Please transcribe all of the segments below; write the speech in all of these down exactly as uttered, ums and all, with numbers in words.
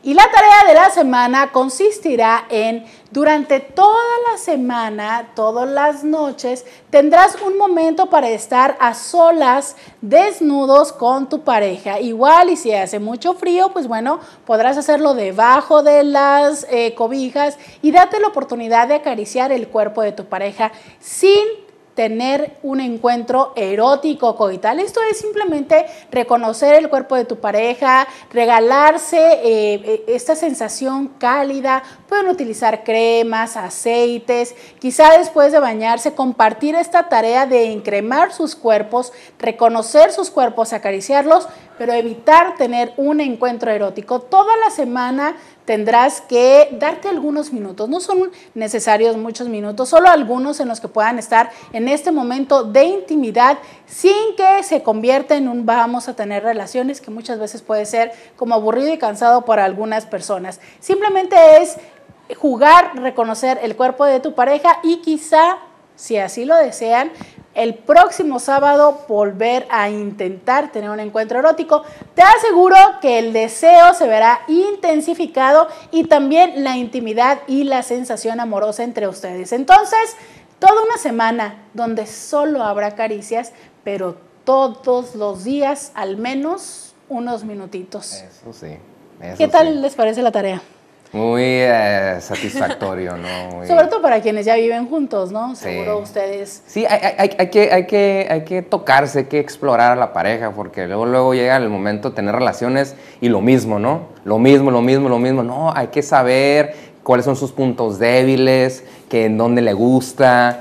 Y la tarea de la semana consistirá en, durante toda la semana, todas las noches, tendrás un momento para estar a solas, desnudos con tu pareja. Igual, y si hace mucho frío, pues bueno, podrás hacerlo debajo de las eh, cobijas y date la oportunidad de acariciar el cuerpo de tu pareja sin tener un encuentro erótico coital. Esto es simplemente reconocer el cuerpo de tu pareja, regalarse eh, esta sensación cálida. Pueden utilizar cremas, aceites, quizá después de bañarse, compartir esta tarea de encremar sus cuerpos, reconocer sus cuerpos, acariciarlos, pero evitar tener un encuentro erótico. Toda la semana tendrás que darte algunos minutos, no son necesarios muchos minutos, solo algunos en los que puedan estar en este momento de intimidad sin que se convierta en un vamos a tener relaciones, que muchas veces puede ser como aburrido y cansado para algunas personas. Simplemente es jugar, reconocer el cuerpo de tu pareja y quizá, si así lo desean, el próximo sábado volver a intentar tener un encuentro erótico. Te aseguro que el deseo se verá intensificado y también la intimidad y la sensación amorosa entre ustedes. Entonces, toda una semana donde solo habrá caricias, pero todos los días al menos unos minutitos. Eso sí. Eso ¿Qué tal sí. les parece la tarea? Muy eh, satisfactorio, ¿no? Muy... Sobre todo para quienes ya viven juntos, ¿no? Sí. Seguro ustedes... Sí, hay, hay, hay, que, hay, que, hay que tocarse, hay que explorar a la pareja, porque luego, luego llega el momento de tener relaciones y lo mismo, ¿no? Lo mismo, lo mismo, lo mismo. No, hay que saber cuáles son sus puntos débiles, que en dónde le gusta,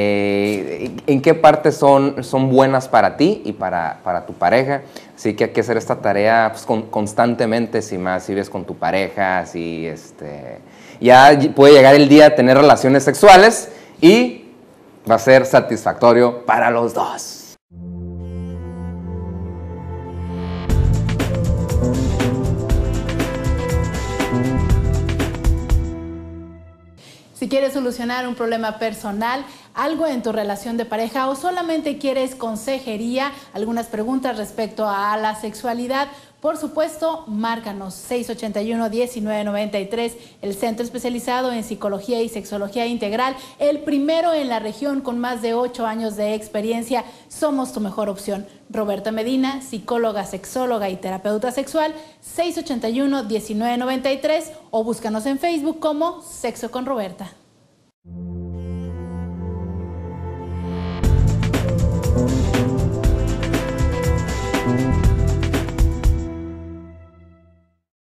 eh, en qué partes son, son buenas para ti y para, para tu pareja. Así que hay que hacer esta tarea pues, con, constantemente, si más si vives con tu pareja, si este, ya puede llegar el día de tener relaciones sexuales y va a ser satisfactorio para los dos. Si quieres solucionar un problema personal, algo en tu relación de pareja o solamente quieres consejería, algunas preguntas respecto a la sexualidad, por supuesto, márcanos seis ochenta y uno, diecinueve noventa y tres, el centro especializado en psicología y sexología integral, el primero en la región con más de ocho años de experiencia. Somos tu mejor opción. Roberta Medina, psicóloga, sexóloga y terapeuta sexual, seis ochenta y uno, diecinueve noventa y tres, o búscanos en Facebook como Sexo con Roberta. Thank you.